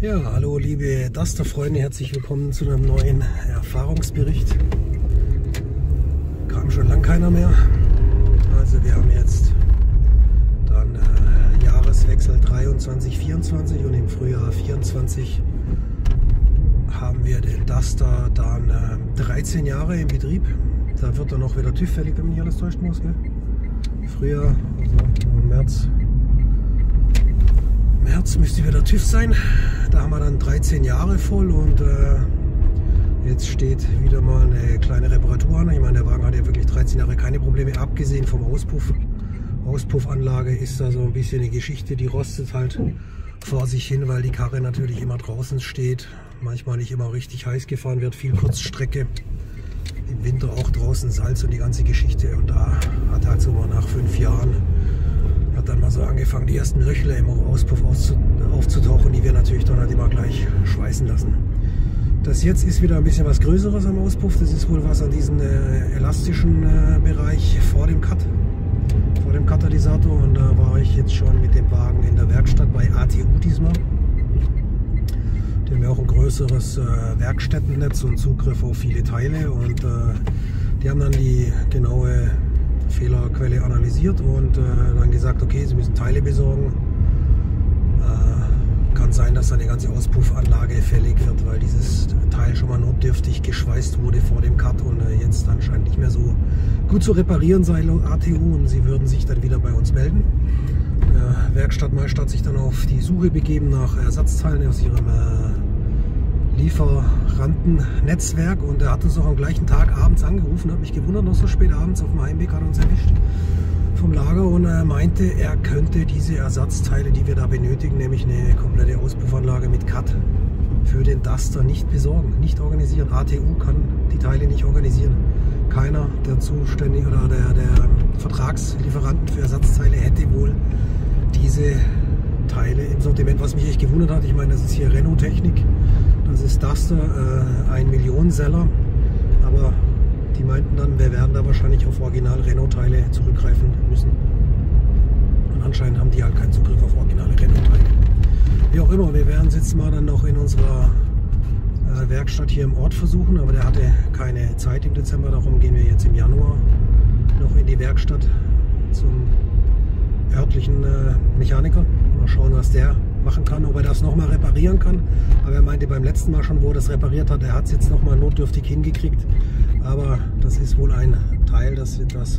Ja, hallo liebe Duster-Freunde, herzlich willkommen zu einem neuen Erfahrungsbericht. Kam schon lang keiner mehr. Also wir haben jetzt dann Jahreswechsel 23/24 und im Frühjahr 24 haben wir den Duster dann 13 Jahre im Betrieb. Da wird dann noch wieder TÜV fällig, wenn mich alles täuschen muss. Gell? Frühjahr, also März müsste wieder TÜV sein. Da haben wir dann 13 Jahre voll und jetzt steht wieder mal eine kleine Reparatur an. Ich meine, der Wagen hat ja wirklich 13 Jahre keine Probleme, abgesehen vom Auspuff. Auspuffanlage ist da so ein bisschen eine Geschichte, die rostet halt vor sich hin, weil die Karre natürlich immer draußen steht. Manchmal nicht immer richtig heiß gefahren wird, viel Kurzstrecke. Im Winter auch draußen Salz und die ganze Geschichte. Und da hat halt so mal nach 5 Jahren hat dann mal so angefangen, die ersten Löchler im Auspuff aufzutauchen, die wir natürlich dann halt immer gleich schweißen lassen. Das jetzt ist wieder ein bisschen was Größeres am Auspuff. Das ist wohl was an diesem elastischen Bereich vor dem Katalysator. Und da war ich jetzt schon mit dem Wagen in der Werkstatt bei ATU diesmal. Die haben ja auch ein größeres Werkstättennetz und Zugriff auf viele Teile. Und die haben dann die genaue Fehlerquelle analysiert und dann gesagt, okay, sie müssen Teile besorgen. Kann sein, dass dann die ganze Auspuffanlage fällig wird, weil dieses Teil schon mal notdürftig geschweißt wurde vor dem Cut und jetzt anscheinend nicht mehr so gut zu reparieren sei laut ATU, und sie würden sich dann wieder bei uns melden. Der Werkstattmeister hat sich dann auf die Suche begeben nach Ersatzteilen aus ihrem Lieferantennetzwerk, und er hat uns noch am gleichen Tag abends angerufen, hat mich gewundert, noch so spät abends auf dem Heimweg hat er uns erwischt vom Lager, und er meinte, er könnte diese Ersatzteile, die wir da benötigen, nämlich eine komplette Auspuffanlage mit Cut für den Duster, nicht besorgen, nicht organisieren. ATU kann die Teile nicht organisieren. Keiner der Zuständigen oder der Vertragslieferanten für Ersatzteile hätte wohl diese Teile im Sortiment, was mich echt gewundert hat. Ich meine, das ist hier Renault-Technik, das ist Duster, 1 Million Seller, aber die meinten dann, wir werden da wahrscheinlich auf Original Renault-Teile zurückgreifen müssen. Und anscheinend haben die halt keinen Zugriff auf originale Renault-Teile. Wie auch immer, wir werden es jetzt mal dann noch in unserer Werkstatt hier im Ort versuchen, aber der hatte keine Zeit im Dezember, darum gehen wir jetzt im Januar noch in die Werkstatt zum örtlichen Mechaniker. Mal schauen, was der machen kann, ob er das nochmal reparieren kann. Aber er meinte beim letzten Mal schon, wo er das repariert hat, er hat es jetzt nochmal notdürftig hingekriegt. Aber das ist wohl ein Teil, das etwas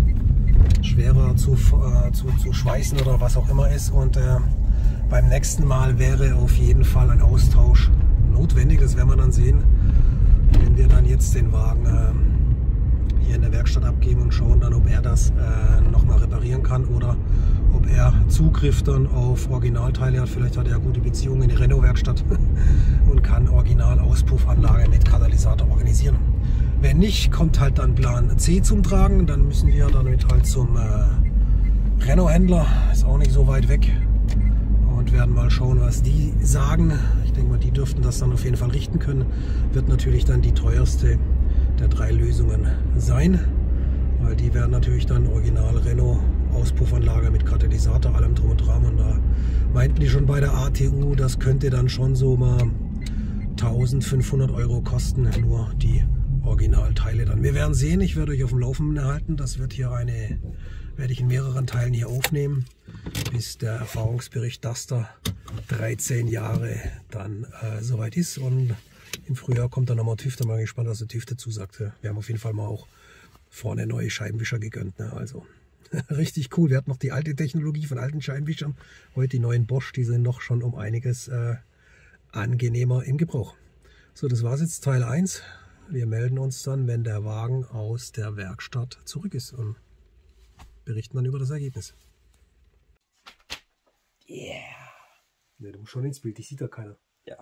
schwerer zu schweißen oder was auch immer ist. Und beim nächsten Mal wäre auf jeden Fall ein Austausch notwendig. Das werden wir dann sehen, wenn wir dann jetzt den Wagen hier in der Werkstatt abgeben und schauen dann, ob er das nochmal reparieren kann oder ob er Zugriff dann auf Originalteile hat. Vielleicht hat er eine gute Beziehung in die Renault-Werkstatt und kann Original-Auspuffanlage mit Katalysator organisieren. Wenn nicht, kommt halt dann Plan C zum Tragen. Dann müssen wir damit halt zum Renault-Händler, ist auch nicht so weit weg, und werden mal schauen, was die sagen. Ich denke mal, die dürften das dann auf jeden Fall richten können. Wird natürlich dann die teuerste der 3 Lösungen sein, weil die werden natürlich dann Original Renault Auspuffanlage mit Katalysator, allem drum und dran, und da meinten die schon bei der ATU, das könnte dann schon so mal 1500 € kosten, nur die Originalteile dann. Wir werden sehen, ich werde euch auf dem Laufenden halten, das wird hier werde ich in mehreren Teilen hier aufnehmen, bis der Erfahrungsbericht Duster 13 Jahre dann soweit ist, und im Frühjahr kommt dann nochmal TÜV, da bin ich gespannt, was der TÜV dazu sagt. Wir haben auf jeden Fall mal auch vorne neue Scheibenwischer gegönnt, ne? Also richtig cool. Wir hatten noch die alte Technologie von alten Scheibenwischern, heute die neuen Bosch, die sind noch schon um einiges angenehmer im Gebrauch. So, das war jetzt Teil 1. Wir melden uns dann, wenn der Wagen aus der Werkstatt zurück ist, und berichten dann über das Ergebnis. Yeah. Ne, du musst schon ins Bild, dich sieht da keiner. Ja.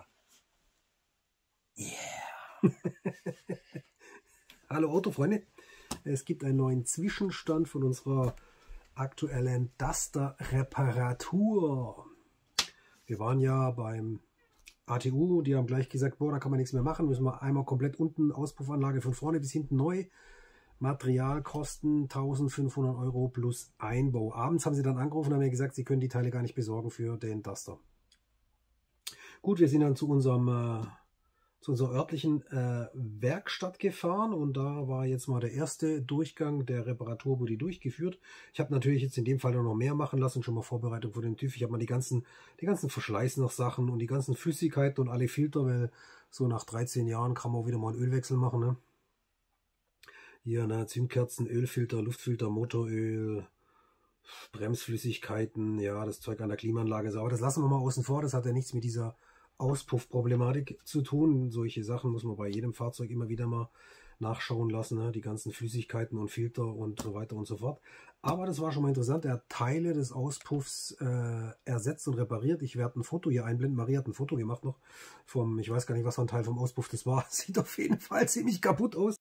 Yeah. Hallo Autofreunde, es gibt einen neuen Zwischenstand von unserer aktuellen Duster Reparatur. Wir waren ja beim ATU, die haben gleich gesagt, boah, da kann man nichts mehr machen, müssen wir einmal komplett unten Auspuffanlage von vorne bis hinten neu. Materialkosten 1500 € plus Einbau. Abends haben sie dann angerufen und haben mir gesagt, sie können die Teile gar nicht besorgen für den Duster. Gut, wir sind dann zu unserer örtlichen Werkstatt gefahren und da war jetzt mal der erste Durchgang der Reparatur, wurde durchgeführt. Ich habe natürlich jetzt in dem Fall noch mehr machen lassen, schon mal Vorbereitung für den TÜV. Ich habe mal die ganzen Verschleiß noch Sachen und die ganzen Flüssigkeiten und alle Filter, weil so nach 13 Jahren kann man auch wieder mal einen Ölwechsel machen. Ne? Hier Zündkerzen, Ölfilter, Luftfilter, Motoröl, Bremsflüssigkeiten, ja, das Zeug an der Klimaanlage. Aber das lassen wir mal außen vor, das hat ja nichts mit dieser Auspuffproblematik zu tun. Solche Sachen muss man bei jedem Fahrzeug immer wieder mal nachschauen lassen, ne? Die ganzen Flüssigkeiten und Filter und so weiter und so fort. Aber das war schon mal interessant. Er hat Teile des Auspuffs ersetzt und repariert. Ich werde ein Foto hier einblenden. Maria hat ein Foto gemacht noch vom, ich weiß gar nicht, was für ein Teil vom Auspuff das war. Sieht auf jeden Fall ziemlich kaputt aus.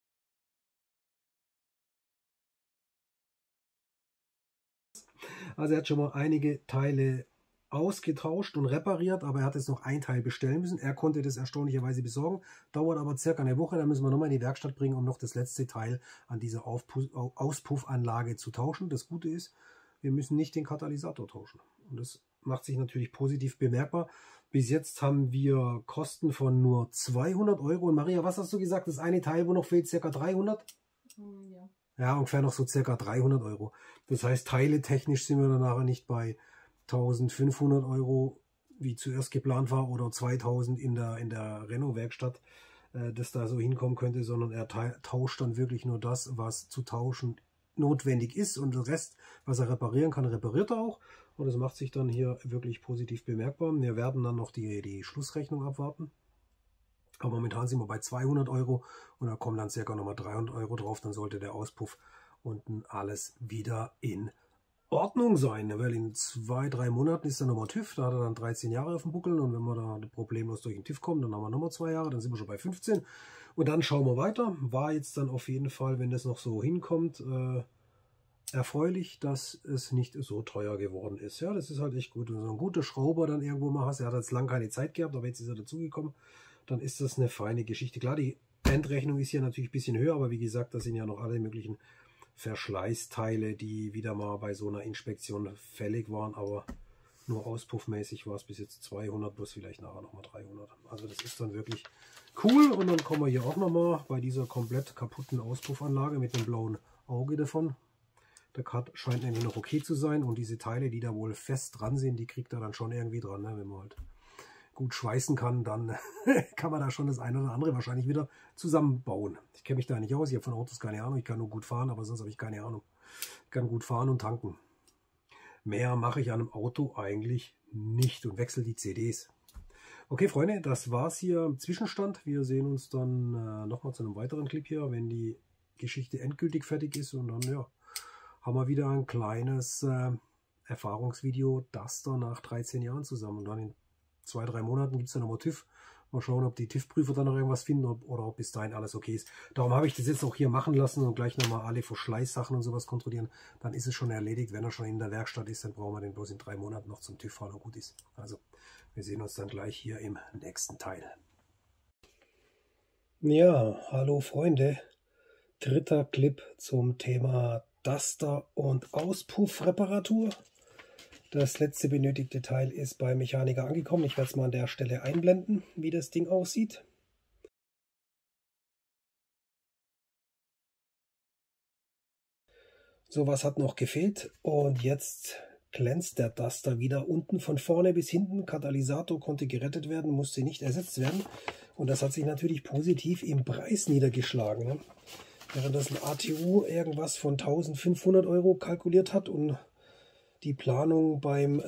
Also er hat schon mal einige Teile ausgetauscht und repariert, aber er hat jetzt noch ein Teil bestellen müssen. Er konnte das erstaunlicherweise besorgen, dauert aber circa eine Woche. Da müssen wir nochmal in die Werkstatt bringen, um noch das letzte Teil an dieser Auspuffanlage zu tauschen. Das Gute ist, wir müssen nicht den Katalysator tauschen. Und das macht sich natürlich positiv bemerkbar. Bis jetzt haben wir Kosten von nur 200 Euro. Und Maria, was hast du gesagt? Das eine Teil, wo noch fehlt, circa 300? Ja. Ja, ungefähr noch so circa 300 Euro. Das heißt, teiletechnisch sind wir dann nachher nicht bei 1500 Euro, wie zuerst geplant war, oder 2000 in der Renault-Werkstatt, das da so hinkommen könnte, sondern er tauscht dann wirklich nur das, was zu tauschen notwendig ist, und den Rest, was er reparieren kann, repariert er auch. Und das macht sich dann hier wirklich positiv bemerkbar. Wir werden dann noch die Schlussrechnung abwarten. Aber momentan sind wir bei 200 Euro und da kommen dann circa nochmal 300 Euro drauf. Dann sollte der Auspuff unten alles wieder in Ordnung sein. Weil in 2-3 Monaten ist dann nochmal TÜV. Da hat er dann 13 Jahre auf dem Buckel. Und wenn wir da problemlos durch den TÜV kommen, dann haben wir nochmal 2 Jahre. Dann sind wir schon bei 15. Und dann schauen wir weiter. War jetzt dann auf jeden Fall, wenn das noch so hinkommt, erfreulich, dass es nicht so teuer geworden ist. Ja, das ist halt echt gut. Wenn du so ein guter Schrauber dann irgendwo mal hast. Er hat jetzt lange keine Zeit gehabt, aber jetzt ist er dazugekommen. Dann ist das eine feine Geschichte. Klar, die Endrechnung ist hier natürlich ein bisschen höher, aber wie gesagt, da sind ja noch alle möglichen Verschleißteile, die wieder mal bei so einer Inspektion fällig waren, aber nur auspuffmäßig war es bis jetzt 200, plus vielleicht nachher nochmal 300. Also das ist dann wirklich cool. Und dann kommen wir hier auch nochmal bei dieser komplett kaputten Auspuffanlage mit dem blauen Auge davon. Der Cut scheint nämlich noch okay zu sein, und diese Teile, die da wohl fest dran sind, die kriegt er dann schon irgendwie dran, ne? Wenn man halt gut schweißen kann, dann kann man da schon das eine oder andere wahrscheinlich wieder zusammenbauen. Ich kenne mich da nicht aus, ich habe von Autos keine Ahnung, ich kann nur gut fahren, aber sonst habe ich keine Ahnung. Ich kann gut fahren und tanken. Mehr mache ich an einem Auto eigentlich nicht und wechsle die CDs. Okay, Freunde, das war's hier im Zwischenstand. Wir sehen uns dann nochmal zu einem weiteren Clip hier, wenn die Geschichte endgültig fertig ist, und dann ja, haben wir wieder ein kleines Erfahrungsvideo, das dann nach 13 Jahren zusammen, und dann in 2-3 Monaten gibt es dann nochmal TÜV. Mal schauen, ob die TÜV-Prüfer dann noch irgendwas finden oder ob bis dahin alles okay ist. Darum habe ich das jetzt auch hier machen lassen und gleich nochmal alle Verschleißsachen und sowas kontrollieren. Dann ist es schon erledigt. Wenn er schon in der Werkstatt ist, dann brauchen wir den bloß in 3 Monaten noch zum TÜV fahren und gut ist. Also, wir sehen uns dann gleich hier im nächsten Teil. Ja, hallo Freunde. Dritter Clip zum Thema Duster und Auspuffreparatur. Das letzte benötigte Teil ist beim Mechaniker angekommen. Ich werde es mal an der Stelle einblenden, wie das Ding aussieht. Sowas hat noch gefehlt, und jetzt glänzt der Duster wieder unten von vorne bis hinten. Katalysator konnte gerettet werden, musste nicht ersetzt werden, und das hat sich natürlich positiv im Preis niedergeschlagen, ne? Während das ein ATU irgendwas von 1500 Euro kalkuliert hat und die Planung beim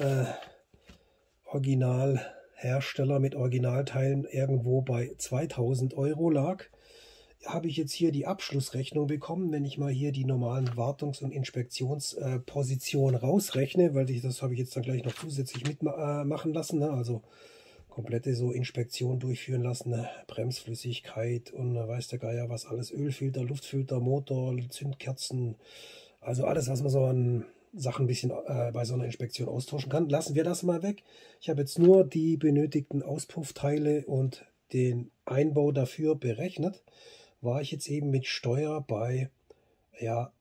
Originalhersteller mit Originalteilen irgendwo bei 2000 Euro lag, habe ich jetzt hier die Abschlussrechnung bekommen. Wenn ich mal hier die normalen Wartungs- und Inspektionspositionen rausrechne, weil das habe ich jetzt dann gleich noch zusätzlich mitmachen lassen, ne? Also komplette so Inspektion durchführen lassen, ne? Bremsflüssigkeit und weiß der Geier was alles, Ölfilter, Luftfilter, Motor, Zündkerzen, also alles, was man so an Sachen ein bisschen bei so einer Inspektion austauschen kann. Lassen wir das mal weg. Ich habe jetzt nur die benötigten Auspuffteile und den Einbau dafür berechnet. War ich jetzt eben mit Steuer bei ja,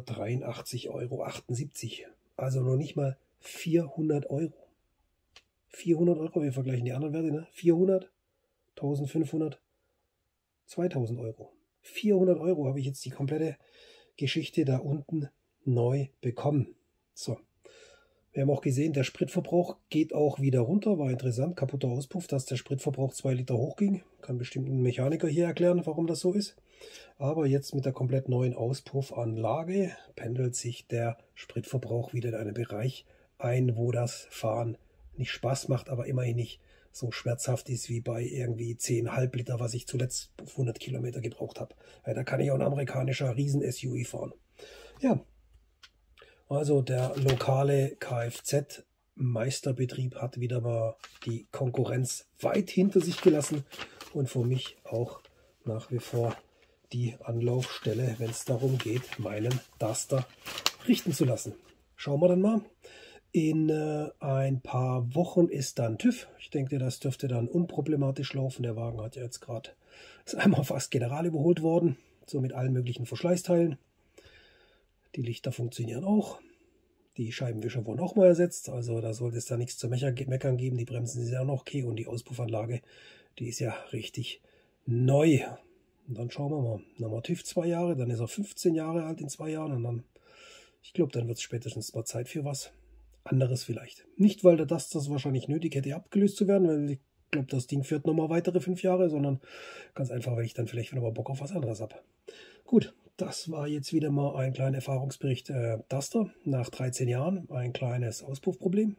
383,78 Euro. Also noch nicht mal 400 Euro. 400 Euro, wir vergleichen die anderen Werte, ne? 400, 1500, 2000 Euro. 400 Euro habe ich jetzt die komplette Geschichte da unten neu bekommen. So, wir haben auch gesehen, der Spritverbrauch geht auch wieder runter, war interessant, kaputter Auspuff, dass der Spritverbrauch 2 Liter hochging. Kann bestimmt ein Mechaniker hier erklären, warum das so ist. Aber jetzt mit der komplett neuen Auspuffanlage pendelt sich der Spritverbrauch wieder in einen Bereich ein, wo das Fahren nicht Spaß macht, aber immerhin nicht so schmerzhaft ist wie bei irgendwie 10,5 Liter, was ich zuletzt auf 100 Kilometer gebraucht habe. Ja, da kann ich auch ein amerikanischer Riesen-SUV fahren. Ja, also der lokale Kfz-Meisterbetrieb hat wieder mal die Konkurrenz weit hinter sich gelassen und für mich auch nach wie vor die Anlaufstelle, wenn es darum geht, meinen Duster richten zu lassen. Schauen wir dann mal. In ein paar Wochen ist dann TÜV. Ich denke, das dürfte dann unproblematisch laufen. Der Wagen hat ja jetzt gerade, ist einmal fast general überholt worden, so mit allen möglichen Verschleißteilen. Die Lichter funktionieren auch. Die Scheibenwischer wurden auch mal ersetzt, also da sollte es da nichts zu meckern geben. Die Bremsen sind ja noch okay und die Auspuffanlage, die ist ja richtig neu. Und dann schauen wir mal. Dann haben wir TÜV 2 Jahre, dann ist er 15 Jahre alt in 2 Jahren und dann, ich glaube, dann wird es spätestens mal Zeit für was anderes vielleicht. Nicht, weil das wahrscheinlich nötig hätte, abgelöst zu werden, weil ich glaube, das Ding fährt nochmal weitere 5 Jahre, sondern ganz einfach, weil ich dann vielleicht wieder mal Bock auf was anderes habe. Gut, das war jetzt wieder mal ein kleiner Erfahrungsbericht Duster nach 13 Jahren. Ein kleines Auspuffproblem,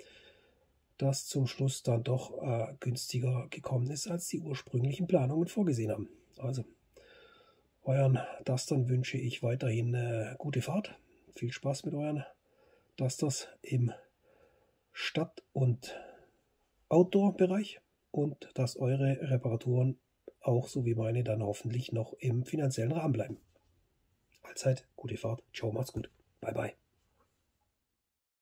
das zum Schluss dann doch günstiger gekommen ist, als die ursprünglichen Planungen vorgesehen haben. Also, euren Dustern wünsche ich weiterhin gute Fahrt. Viel Spaß mit euren Dusters im Stadt- und Outdoor-Bereich und dass eure Reparaturen auch so wie meine dann hoffentlich noch im finanziellen Rahmen bleiben. Allzeit gute Fahrt. Ciao, macht's gut. Bye, bye.